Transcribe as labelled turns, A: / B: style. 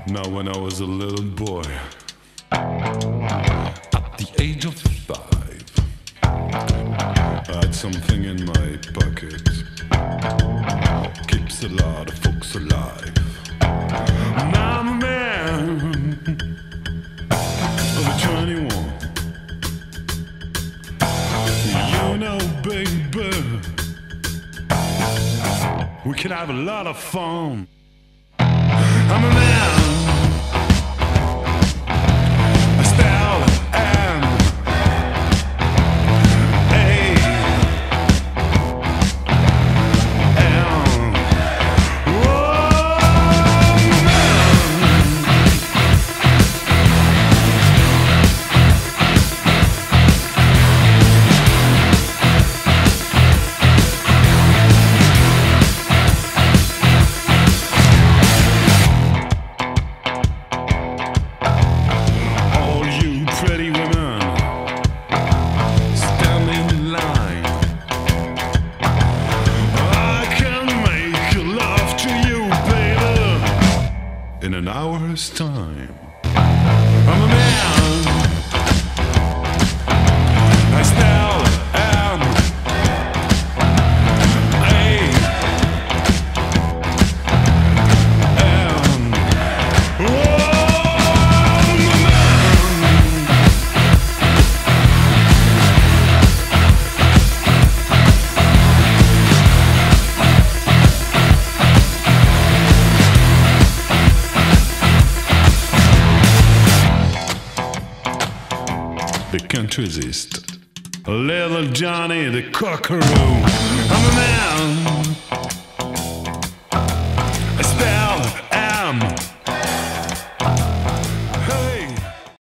A: Now when I was a little boy, at the age of 5, I had something in my pocket, keeps a lot of folks alive. Now I'm a man of 21. You know, baby, we can have a lot of fun. I'm a man. I spell M A N. Whoa, in an hour's time. I'm a man. I spell M A N. Whoa, I'm a man. They can't resist little Johnny the Cockaroo. I'm a man. I spell M